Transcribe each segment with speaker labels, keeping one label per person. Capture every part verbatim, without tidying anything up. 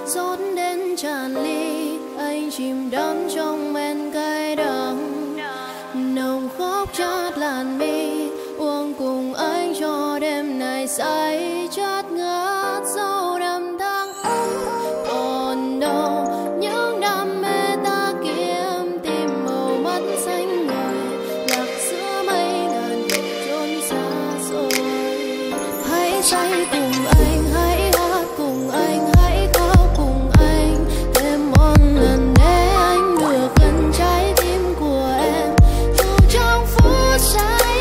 Speaker 1: rót đến tràn ly, anh chìm đắm trong men cay đắng, nồng khóc chát làn mi, uống cùng anh cho đêm này say chát ngát sâu đậm tháng ấm. Còn đâu những đam mê ta kiếm, tìm màu mắt xanh ngời lạc giữa mây ngàn vực chốn xa xôi. Hãy say cùng anh, hãy hát cùng anh, hãy khóc cùng anh, thêm một lần để anh được gần trái tim của em. Dù trong phút say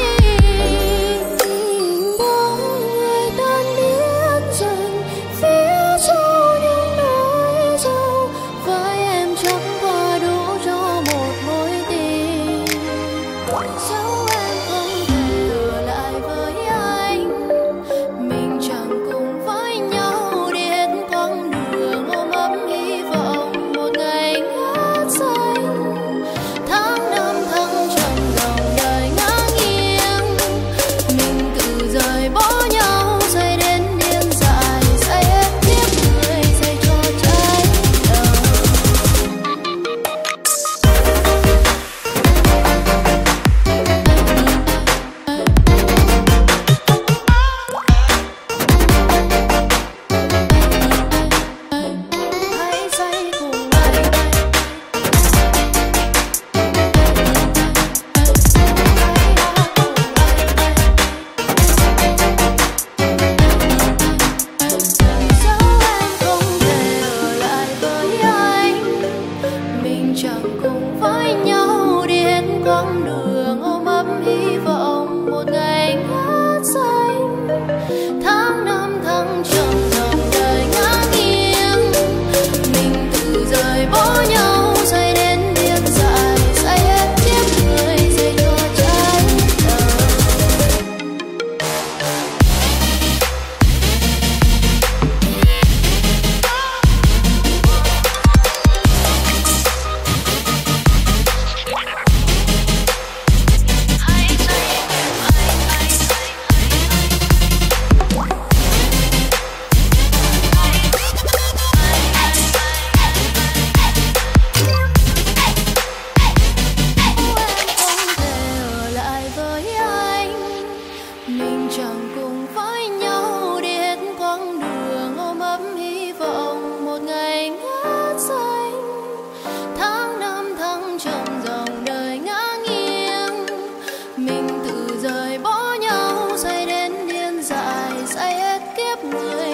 Speaker 1: bóng người tan biến dần phía sau những nỗi đau, với em chẳng qua đủ cho một mối tình. Dẫu em không thể ở lại với anh, mình chẳng cùng với nhau đi hết quãng đường ôm ấp hy vọng một ngày ngát xanh. Tháng năm thăng trầm dòng đời ngã nghiêng, mình tự rời bỏ nhau rồi đến điên dại, say hết kiếp người say cho trái đời. Hãy say cùng anh, dẫu em không thể ở lại với anh, mình chẳng cùng với nhau đi hết quãng đường ôm ấp hy vọng một ngày ngát xanh. Tháng năm thăng trầm dòng đời ngã nghiêng, mình tự rời bỏ nhau rồi đến điên dại, say hết kiếp người say cho trái đời. Không thể ở lại với anh, mình chẳng cùng với nhau đi hết quãng đường ôm ấp hy vọng một ngày ngát xanh. Tháng năm thăng trầm dòng đời ngã nghiêng, mình tự rời bỏ nhau rồi đến điên dại, say hết kiếp người